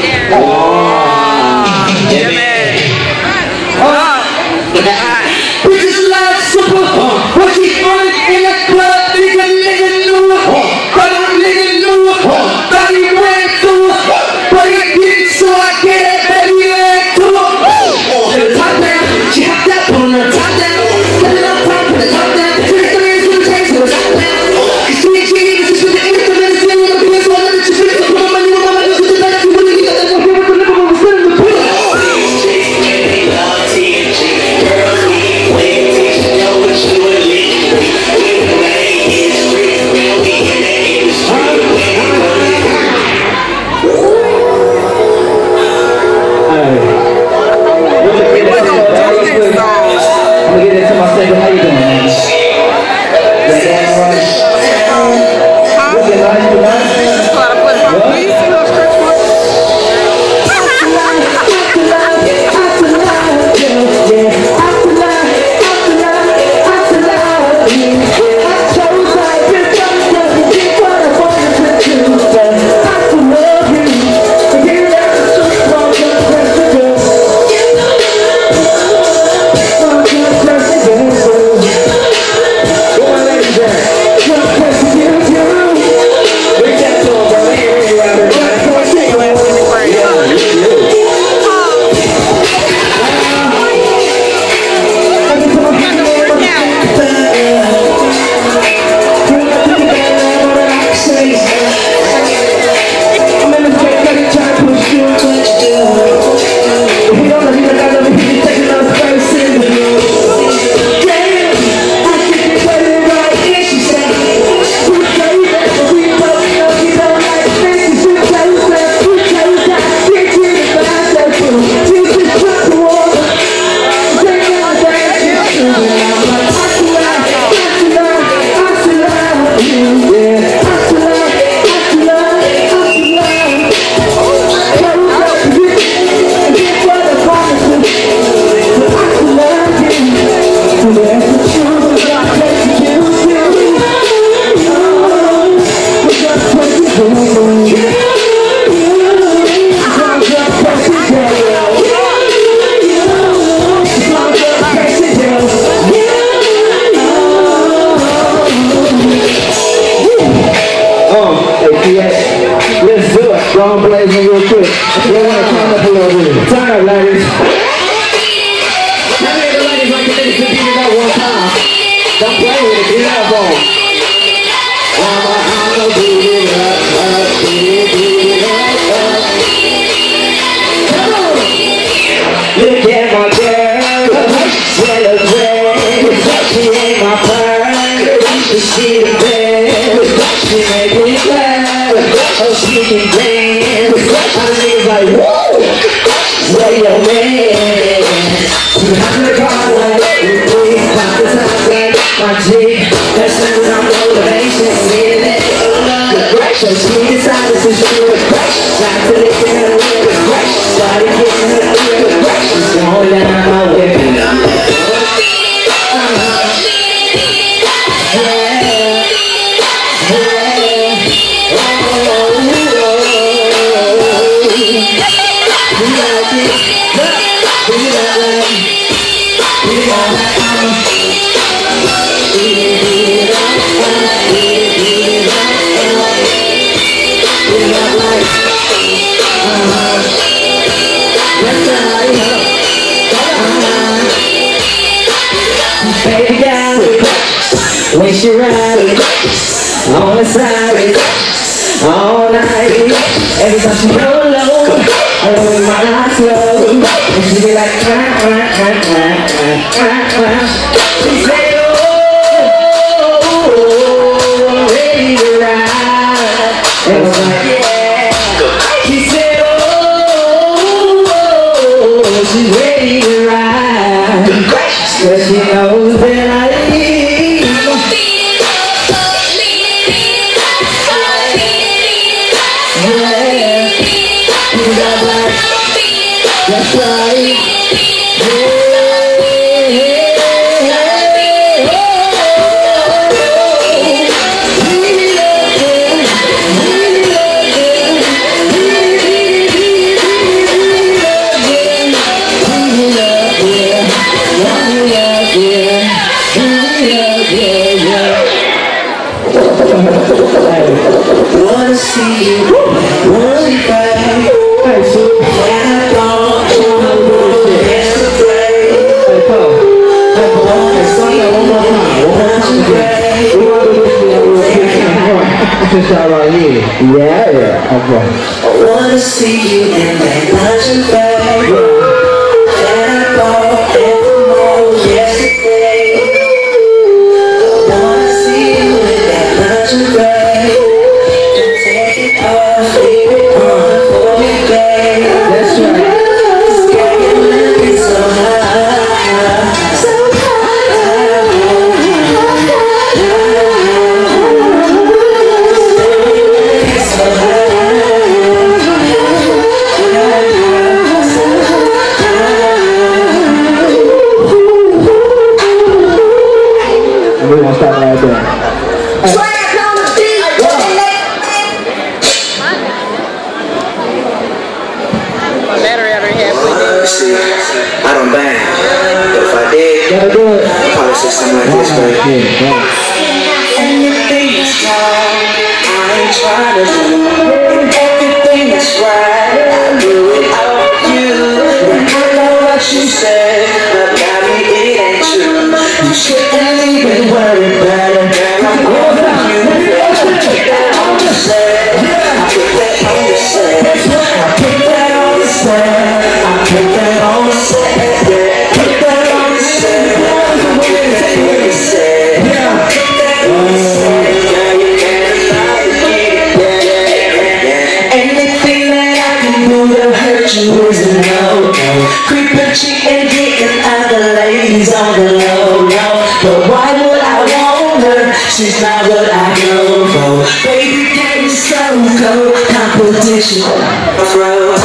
Yeah, man. Bitches like super. What she running in the club? Nigga knew it. But nigga knew it. Body ran through it. But he didn't, so I get it, baby, ran through it. Top down, she hopped up on her top down. Put it on top, put the top down. Put it in the chase, so it's top down. Cause she ain't cheating, she's with the instruments. She ain't with the PS, so I'm gonna just finish the put on my new mama. Just with the better, she really got that one here with the liver, but we're still in the pool. Let's do it. Drum blazing real quick. We want to turn up a little bit. Turn up, ladies. How many of the ladies like the niggas to beat it up one time? Don't play with it. Get it up on. I'ma beat it up, beat it up. Come on. Look at my girl. Celebrate. She ain't my pride. She see the bed. She make me glad. Oh, she can dance. All the niggas like, whoa. Where your man? Behind the car like, we pop the top like my G. That's when I'm motivation. See that? Good gracious. She decided to shoot a crash. Time to lick it in a little crash. Started getting her a little crash. She's going down my way. Baby got it when she ride on the side all night. Every time she go low, I with my eyes low, and she be like, she say, oh, I'm ready to ride. And I was like, yeah. She said, oh, she's ready to ride. Cause she knows that I need. That's right. Yeah. Okay. I wanna see you in that lingerie that I bought at the mall yesterday. I wanna see you in that lingerie. Don't take it off, leave it on for me, babe. That's right. This girl, you're looking so high, so we're gonna stop right there. Battery ever halfway there. see, I don't bang, but if I did, Gotta do it. I'd probably say something like this, baby. Anything that's wrong, I ain't trying to do. And everything that's right, I do it all for you. And I know what you said, but got me, it ain't true. You shouldn't even worry about it, girl, I'm over you. I put that on the set, I put that on the set, I put that on the set, I put that on the set, yeah. Put that on the set, I put that on the set, yeah. Put that on the set, girl, you can't lie to me, yeah. Anything that I can do to hurt you is a no-no. Creeping, cheating, getting other ladies on the low-low. But why would I want her? She's not what I go for. Baby, can't you so cold? Competition, bro.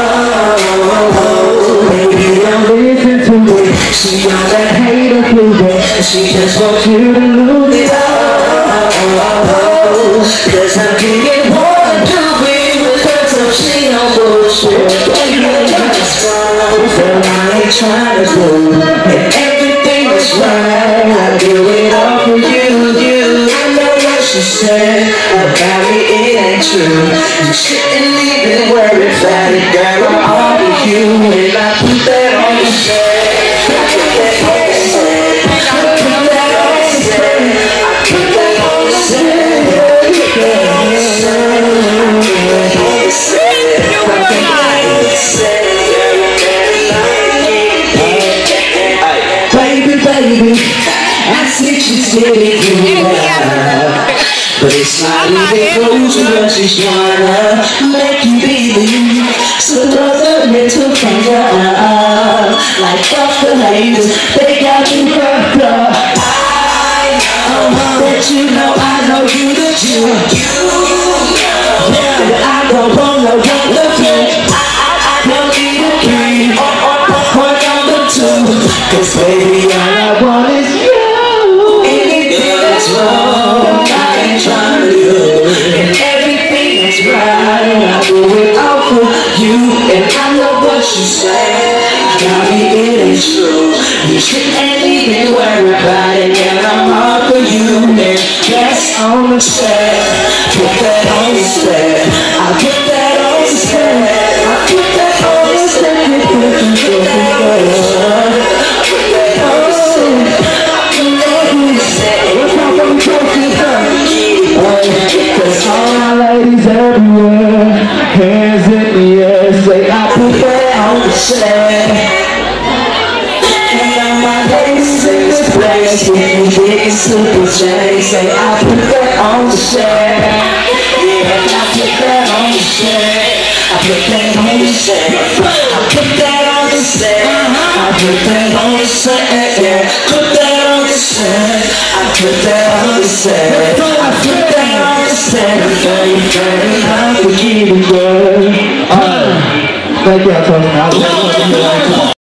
Baby, don't listen to me. She on that hater feeling, and she just wants you to lose it all. Cause I'm getting one to be with her, so she on bullshit. Baby, I'm strong, so I ain't trying to prove. And everything is right, I do it all for you, I know what she said about me, it ain't true. You shouldn't even worry about it, girl, I'm all for you. And I put that on the set, I put that on the set, I put that on the set, I put that on the set, I put that on the set, I put that on the set, I put that on the set, girl, you better like it. Baby, I see she's getting you now. But it's not even close to what she's trying to make you believe. So those are mental things like fuck the haters, they got you fucked up. I know that you know, I know you the truth. Yeah, but I don't want no one to think. I don't need a key or number two. Cause baby, all I want is you. Anything that's wrong, I ain't trying to do. And everything that's right, I do it all for you. And I know what you say, got me, it ain't true. You shouldn't even worry about it, and I'm all for you. And that's on the set, put that on the set, I put that on the set, I put that on the set, I put that on the set. Cause all my ladies everywhere, hands in the air, say I put that on the set. And all my ladies in this place, getting big and super J, say I put that on the set. Yeah, I put that on the set, I put that on the set, I put that on the set, I put that on the set, yeah, put that on the set, I put that on the set, I put that on the set, baby, I'm forgiving, girl. Thank you, I told you.